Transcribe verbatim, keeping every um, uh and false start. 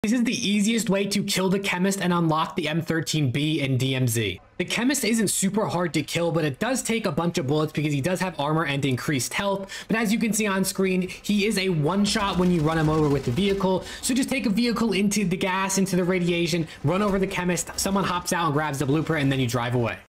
This is the easiest way to kill the Chemist and unlock the M thirteen B in D M Z. The Chemist isn't super hard to kill, but it does take a bunch of bullets because he does have armor and increased health. But as you can see on screen, he is a one-shot when you run him over with the vehicle. So just take a vehicle into the gas, into the radiation, run over the Chemist, someone hops out and grabs the blueprint, and then you drive away.